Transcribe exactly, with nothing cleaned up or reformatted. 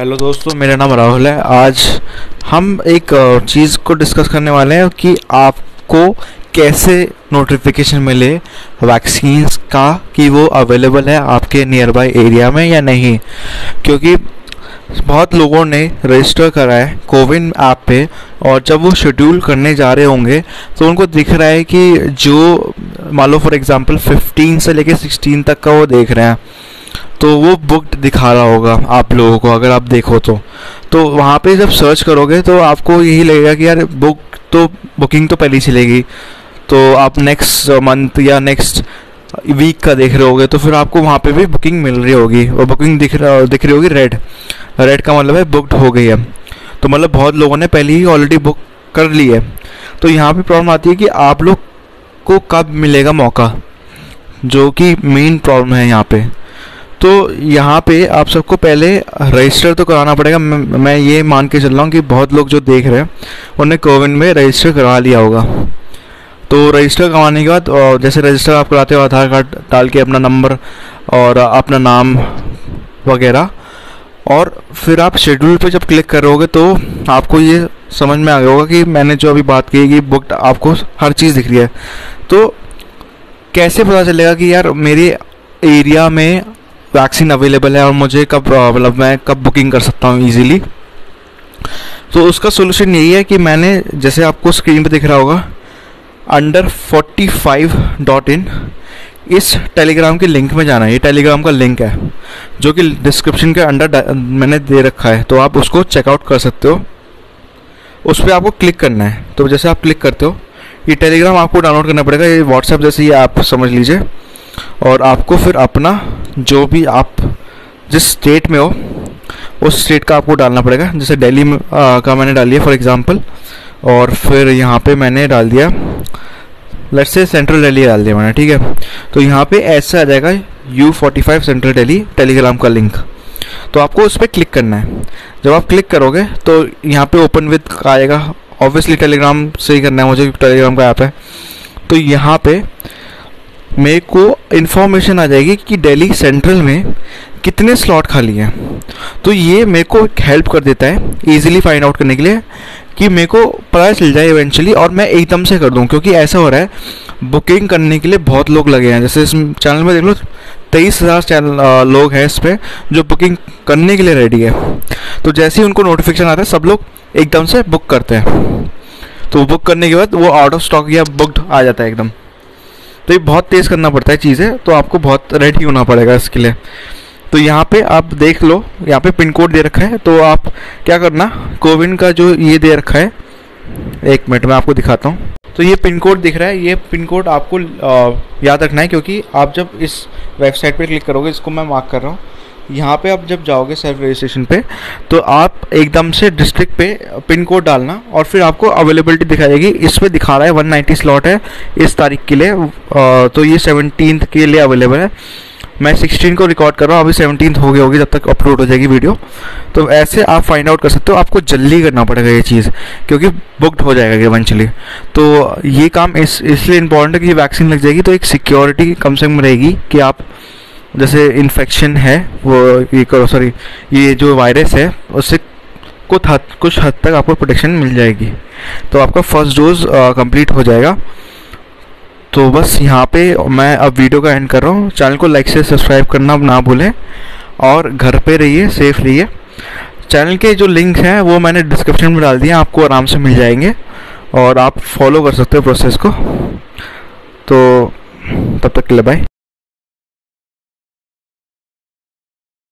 Hello दोस्तों, मेरा नाम राहुल है। आज हम एक चीज़ को डिस्कस करने वाले हैं कि आपको कैसे नोटिफिकेशन मिले वैक्सीन्स का कि वो अवेलेबल है आपके नियर बाय एरिया में या नहीं। क्योंकि बहुत लोगों ने रजिस्टर करा है कोविन ऐप पे और जब वो शेड्यूल करने जा रहे होंगे तो उनको दिख रहा है कि जो मान लो फॉर एग्जांपल फिफ्टीन से लेके सिक्सटीन तक का वो देख रहे हैं तो वो बुकड दिखा रहा होगा आप लोगों को। अगर आप देखो तो तो वहाँ पे जब सर्च करोगे तो आपको यही लगेगा कि यार बुक तो बुकिंग तो पहले ही चलेगी, तो आप नेक्स्ट मंथ या नेक्स्ट वीक का देख रहे होगे तो फिर आपको वहाँ पे भी बुकिंग मिल रही होगी और बुकिंग दिख रहा दिख रही होगी रेड रेड का मतलब है बुकड हो गई है। तो मतलब बहुत लोगों ने पहले ही ऑलरेडी बुक कर ली है। तो यहाँ पे प्रॉब्लम आती है कि आप लोग को कब मिलेगा मौका, जो कि मेन प्रॉब्लम है यहाँ पे। तो यहाँ पे आप सबको पहले रजिस्टर तो कराना पड़ेगा। मैं, मैं ये मान के चल रहा हूँ कि बहुत लोग जो देख रहे हैं उन्हें कोविन में रजिस्टर करा लिया होगा। तो रजिस्टर करवाने के बाद जैसे रजिस्टर आप कराते हो आधार कार्ड डाल के अपना नंबर और अपना नाम वगैरह, और फिर आप शेड्यूल पे जब क्लिक करोगे तो आपको ये समझ में आ गया होगा कि मैंने जो अभी बात की कि बुकड आपको हर चीज़ दिख रही है। तो कैसे पता चलेगा कि यार मेरे एरिया में वैक्सीन अवेलेबल है और मुझे कब मतलब मैं कब बुकिंग कर सकता हूँ इजीली। तो उसका सोल्यूशन यही है कि मैंने जैसे आपको स्क्रीन पे दिख रहा होगा under forty five dot in, इस टेलीग्राम के लिंक में जाना है। ये टेलीग्राम का लिंक है जो कि डिस्क्रिप्शन के अंडर मैंने दे रखा है, तो आप उसको चेकआउट कर सकते हो। उस पर आपको क्लिक करना है। तो जैसे आप क्लिक करते हो ये टेलीग्राम आपको डाउनलोड करना पड़ेगा। ये व्हाट्सएप जैसे ये आप समझ लीजिए, और आपको फिर अपना जो भी आप जिस स्टेट में हो उस स्टेट का आपको डालना पड़ेगा। जैसे दिल्ली में आ, का मैंने डाल दिया फॉर एग्जांपल, और फिर यहाँ पे मैंने डाल दिया लेट्स से सेंट्रल दिल्ली डाल दिया मैंने, ठीक है। तो यहाँ पे ऐसा आ जाएगा U forty five central Delhi Telegram का लिंक। तो आपको उस पर क्लिक करना है। जब आप क्लिक करोगे तो यहाँ पे ओपन विद आएगा। ऑब्वियसली टेलीग्राम से ही करना है मुझे, टेलीग्राम का ऐप है। तो यहाँ पे मेरे को इन्फॉर्मेशन आ जाएगी कि दिल्ली सेंट्रल में कितने स्लॉट खाली हैं। तो ये मेरे को हेल्प कर देता है इजीली फाइंड आउट करने के लिए कि मेरे को पता चल जाए इवेंचुअली और मैं एकदम से कर दूं। क्योंकि ऐसा हो रहा है बुकिंग करने के लिए बहुत लोग लगे हैं। जैसे इस चैनल में देख लो तेईस हज़ार चैनल लोग हैं इस पर जो बुकिंग करने के लिए रेडी है। तो जैसे ही उनको नोटिफिकेशन आता है सब लोग एकदम से बुक करते हैं। तो बुक करने के बाद वो आउट ऑफ स्टॉक या बुकड आ जाता है एकदम। तो ये बहुत तेज़ करना पड़ता है चीज़ें, तो आपको बहुत रेडी होना पड़ेगा इसके लिए। तो यहाँ पे आप देख लो, यहाँ पे पिन कोड दे रखा है। तो आप क्या करना, कोविन का जो ये दे रखा है, एक मिनट में आपको दिखाता हूँ। तो ये पिन कोड दिख रहा है, ये पिन कोड आपको आ, याद रखना है। क्योंकि आप जब इस वेबसाइट पे क्लिक करोगे, इसको मैं मार्क कर रहा हूँ, यहाँ पे आप जब जाओगे सेल्फ रजिस्ट्रेशन पे तो आप एकदम से डिस्ट्रिक्ट पे पिन कोड डालना और फिर आपको अवेलेबिलिटी दिखाएगी। इस पे दिखा रहा है वन नाइन्टी स्लॉट है इस तारीख के लिए, आ, तो ये सेवनटीन के लिए अवेलेबल है। मैं सिक्सटीन को रिकॉर्ड कर रहा हूँ, अभी सेवनटीन हो गई होगी जब तक अपलोड हो जाएगी वीडियो। तो ऐसे आप फाइंड आउट कर सकते हो। आपको जल्दी करना पड़ेगा ये चीज़ क्योंकि बुकड हो जाएगा इवेंचुअली। तो ये काम इस इसलिए इम्पोर्टेंट है कि वैक्सीन लग जाएगी तो एक सिक्योरिटी कम से कम रहेगी कि आप जैसे इन्फेक्शन है वो ये करो सॉरी ये जो वायरस है उससे कुछ हद कुछ हद तक आपको प्रोटेक्शन मिल जाएगी। तो आपका फर्स्ट डोज कंप्लीट हो जाएगा। तो बस यहाँ पे मैं अब वीडियो का एंड कर रहा हूँ। चैनल को लाइक से सब्सक्राइब करना ना भूलें और घर पे रहिए, सेफ रहिए। चैनल के जो लिंक हैं वो मैंने डिस्क्रिप्शन में डाल दिए, आपको आराम से मिल जाएंगे और आप फॉलो कर सकते हो प्रोसेस को। तो तब तक के लिए बाय।